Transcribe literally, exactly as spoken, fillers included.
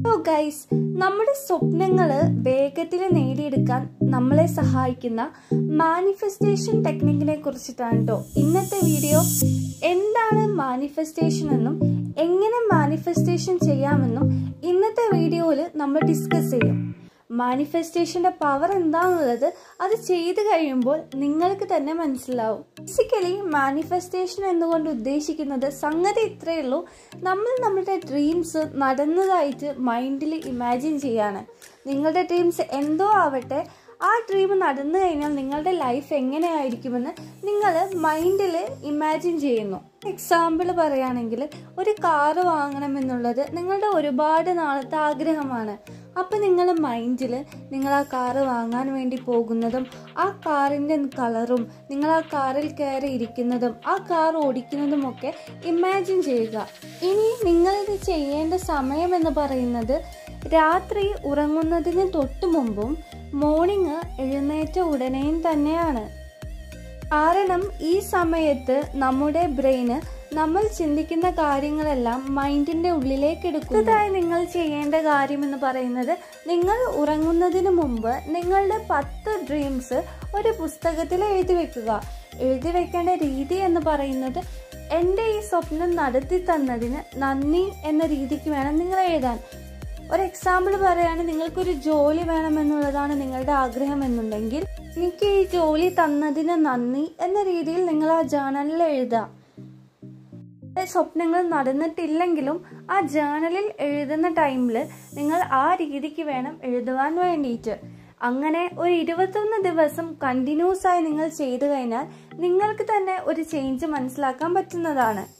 So guys, നമ്മുടെ സ്വപ്നങ്ങൾ വേഗത്തിൽ നേടിയെടുക്കാൻ നമ്മളെ സഹായിക്കുന്ന മാനിഫെസ്റ്റേഷൻ ടെക്നിക്കിനെ കുറിച്ചിട്ടാണ് കേട്ടോ ഇന്നത്തെ വീഡിയോ. എന്താണ് മാനിഫെസ്റ്റേഷൻ എന്നും എങ്ങനെ മാനിഫെസ്റ്റേഷൻ ചെയ്യാമെന്നും ഇന്നത്തെ വീഡിയോയിൽ നമ്മൾ ഡിസ്കസ് ചെയ്യും. മാനിഫെസ്റ്റേഷന്റെ പവർ എന്താണെന്നുള്ളത് അത് ചെയ്തു കഴിയുമ്പോൾ നിങ്ങൾക്ക് തന്നെ മനസ്സിലാവും. ബേസിക്കലി മാനിഫെസ്റ്റേഷൻ എന്നുകൊണ്ട് ഉദ്ദേശിക്കുന്നത് സംഗതി ഇത്രയേ ഉള്ളൂ, നമ്മൾ നമ്മുടെ ഡ്രീംസ് നടന്നതായിട്ട് മൈൻഡിൽ ഇമാജിൻ ചെയ്യാണ്. നിങ്ങളുടെ ഡ്രീംസ് എന്തോ ആവട്ടെ, ആ ഡ്രീം നടന്നു കഴിഞ്ഞാൽ നിങ്ങളുടെ ലൈഫ് എങ്ങനെയായിരിക്കുമെന്ന് നിങ്ങൾ മൈൻഡിൽ ഇമാജിൻ ചെയ്യുന്നു. എക്സാമ്പിൾ പറയുകയാണെങ്കിൽ, ഒരു കാറ് വാങ്ങണമെന്നുള്ളത് നിങ്ങളുടെ ഒരുപാട് നാളത്തെ ആഗ്രഹമാണ്. അപ്പം നിങ്ങൾ മൈൻഡിൽ നിങ്ങൾ ആ കാറ് വാങ്ങാൻ വേണ്ടി പോകുന്നതും ആ കാറിൻ്റെ കളറും നിങ്ങൾ ആ കാറിൽ കയറി ഇരിക്കുന്നതും ആ കാർ ഓടിക്കുന്നതുമൊക്കെ ഇമാജിൻ ചെയ്യുക. ഇനി നിങ്ങളിത് ചെയ്യേണ്ട സമയം എന്ന് പറയുന്നത് രാത്രി ഉറങ്ങുന്നതിന് തൊട്ട് മുമ്പും മോർണിംഗ് എഴുന്നേറ്റ ഉടനെയും തന്നെയാണ്. കാരണം ഈ സമയത്ത് നമ്മുടെ ബ്രെയിന് നമ്മൾ ചിന്തിക്കുന്ന കാര്യങ്ങളെല്ലാം മൈൻഡിൻ്റെ ഉള്ളിലേക്ക് എടുക്കുന്നതായി നിങ്ങൾ ചെയ്യേണ്ട കാര്യം എന്ന് പറയുന്നത്, നിങ്ങൾ ഉറങ്ങുന്നതിന് മുമ്പ് നിങ്ങളുടെ പത്ത് ഡ്രീംസ് ഒരു പുസ്തകത്തിൽ എഴുതി വെക്കുക. എഴുതി വെക്കേണ്ട രീതി എന്ന് പറയുന്നത്, എൻ്റെ ഈ സ്വപ്നം നടത്തി തന്നതിന് നന്ദി എന്ന രീതിക്ക് വേണം നിങ്ങൾ എഴുതാൻ. ഒരു എക്സാമ്പിൾ പറയുകയാണെങ്കിൽ, നിങ്ങൾക്കൊരു ജോലി വേണമെന്നുള്ളതാണ് നിങ്ങളുടെ ആഗ്രഹം എന്നുണ്ടെങ്കിൽ, എനിക്ക് ഈ ജോലി തന്നതിന് നന്ദി എന്ന രീതിയിൽ നിങ്ങൾ ആ ജേർണലിൽ എഴുതുക. സ്വപ്നങ്ങൾ നടന്നിട്ടില്ലെങ്കിലും ആ ജേർണലിൽ എഴുതുന്ന ടൈമിൽ നിങ്ങൾ ആ രീതിക്ക് വേണം എഴുതുവാൻ വേണ്ടിയിട്ട്. അങ്ങനെ ഒരു ഇരുപത്തൊന്ന് ദിവസം കണ്ടിന്യൂസ് ആയി നിങ്ങൾ ചെയ്തു കഴിഞ്ഞാൽ നിങ്ങൾക്ക് തന്നെ ഒരു ചേഞ്ച് മനസ്സിലാക്കാൻ പറ്റുന്നതാണ്.